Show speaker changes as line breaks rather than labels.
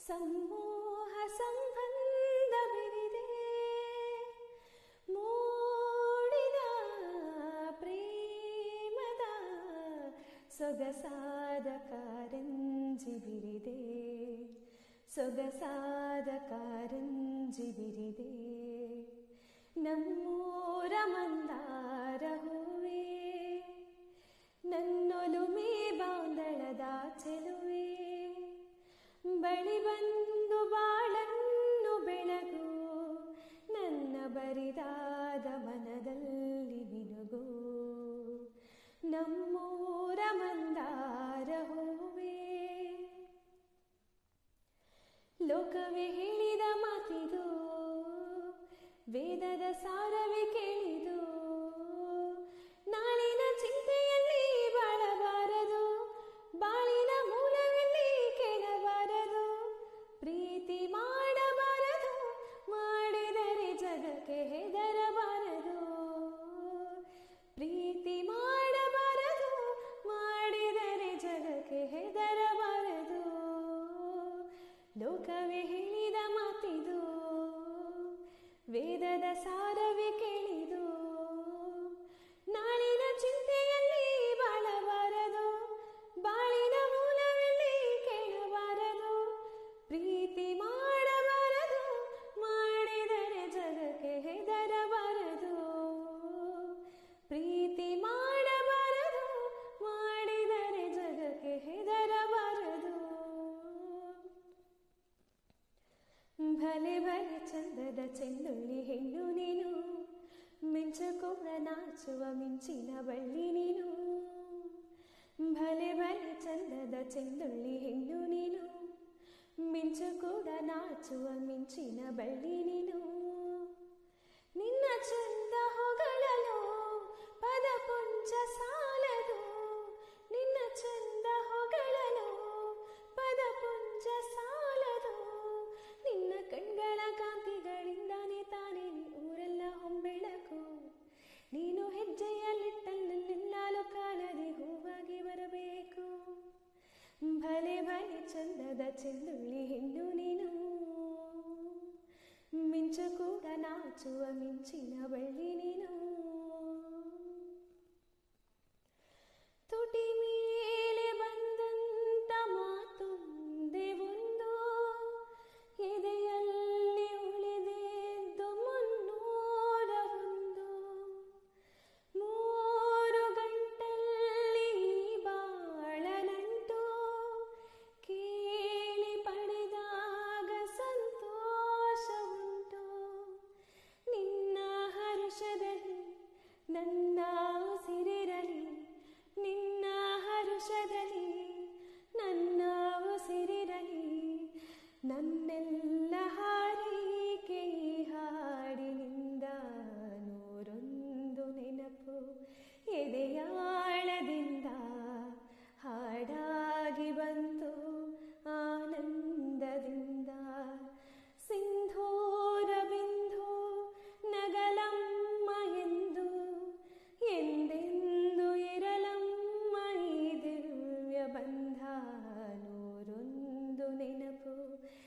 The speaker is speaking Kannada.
सम्मोह संबंध बेरिದೆ ಮೂಡಿದ ಪ್ರೇಮದ ಸೊಗಸಾದ ಕಾರಂಜಿ ಬಿರಿದೆ ಸೊಗಸಾದ ಕಾರಂಜಿ ಬಿರಿದೆ ನಮ್ಮೂರ ಮಂದಾರ ಹೂವೇ ನನ್ನೊಲುಮೆ ಬಾಂದಳದ ಚೆಲುವೆ ಬಳಿ ಬಂದು ಬಾಳನ್ನು ಬೆಳಗು ನನ್ನ ಬರಿದಾದ ಮನದಲ್ಲಿ ಮಿನುಗು ನಮ್ಮೂರ ಮಂದಾರ ಹೂವೇ ಲೋಕವೇ ಹೇಳಿದ ಮಾತಿದು ವೇದದ ಸಾರವೇ ಕೇಳಿದು ನಾಳಿನ ಚಿಂತೆಯಲ್ಲಿ ಬಾಳಬಾರದು ಬಾಳಿನ ಮೂಲವೆಲ್ಲಿ ಕೇಳಬಾರದು ಪ್ರೀತಿ ಮಾಡಬಾರದು ಮಾಡಿದರೆ ಜಗಕ್ಕೆ ಹೆದರಬಾರದು ಪ್ರೀತಿ ಮಾಡಬಾರದು ಮಾಡಿದರೆ ಜಗಕ್ಕೆ ಹೆದರಬಾರದು ಲೋಕವೇ ಹೇಳಿದ ಮಾತಿದು ವೇದದ ಸಾರವೇ ಕೇಳಿದು ನಾಳಿನ ಚಿಂತೆಯಲ್ಲಿ ಬಾಳಬಾರದು ಬಾಳಿನ ಮೂಲವೆಲ್ಲಿ ಕೇಳಬಾರದು ಪ್ರೀತಿ ಮಾಡಬಾರದು ಮಾಡಿದರೆ ಜಗಕ್ಕೆ ಹೆದರಬಾರದು ಪ್ರೀತಿ ಮಾಡಬಾರದು ಮಾಡಿದರೆ ಜಗಕ್ಕೆ ಹೆದರಬಾರದು ಭಲೆ ಭಲೆ ಚಂದದ ಚೆಂದುಳ್ಳಿ ಹೆಣ್ಣು ನೀನು ಮಿಂಚು ಕೂಡ ನಾಚುವ ಮಿಂಚಿನ ಬಳ್ಳಿ ನೀನು ಭಲೆ ಭಲೆ ಚಂದದ ಚೆಂದುಳ್ಳಿ ಹೆಣ್ಣು ನೀನು ಮಿಂಚು ಕೂಡ ನಾಚುವ ಮಿಂಚಿನ ಬಳ್ಳಿ ನೀನು ನಿನ್ನ ಚಂದ ಹೊಗಳಲು ಪದ ಪುಂಜ ಸಾಲದು ನಿನ್ನ ಚಂದ ಹೊಗಳಲು ಪದ ಪುಂಜ ಸಾಲದು ನಿನ್ನ ಕಣ್ಗಳ ಕಾಂತಿಗಳಿಂದಾನೇ ತಾನೇ ಊರೆಲ್ಲ ಹೊಂಬೆಳಕು ನೀನು ಹೆಜ್ಜೆಯಲ್ಲಿಟ್ಟಲ್ಲೆಲ್ಲಾಲು ಕಾಲದೆ ಹೂವಾಗಿ ಬರಬೇಕು ಭಲೆ ಭಲೆ ಚಂದದ ಚೆಂದುಳ್ಳಿ ಹೆಣ್ಣು ನೀನು ಮಿಂಚು ಕೂಡ ನಾಚುವ ಮಿಂಚಿನ ಬಳ್ಳಿ ನೀನು ತುಟಿ ಮೇಲೆ ಬಂದಂತ ಮಾತೊಂದೇ ಒಂದು ಎದೆಯಲ್ಲಿ ಉಳಿದೆದ್ದು ಮುನ್ನೂರ ಒಂದು ಮೂರು ಗಂಟಲ್ಲಿ ಬಾಳನಂಟು ಕೇಳಿ ಪಡೆದಾಗ ಸಂತೋಷ ಉಂಟು ನಿನ್ನ ಹರುಷದಲ್ಲಿ ನನ್ನ ಉಸಿರಿರಲಿ ನಿನ್ನ ಹರುಷದಲ್ಲಿ ನನ್ನ ಉಸಿರಿರಲಿ ನನ್ನೆಲ್ಲ ಹಾರೈಕೆ ಹಾಡಿನಿಂದ ನೂರೊಂದು ನೆನಪು ಎದೆಯಾಳದಿಂದ ಹಾಡಾಗಿ ಬಂತು ಆನಂದದಿಂದ ಸಿಂಧೂರ ಬಿಂದು ನಗಲಮ್ಮ ಎಂದು ಎಂದೆಂದು ಇರಲಮ್ಮ ಈ ದಿವ್ಯ ಬಂಧ ನೂರೊಂದು ನೆನಪು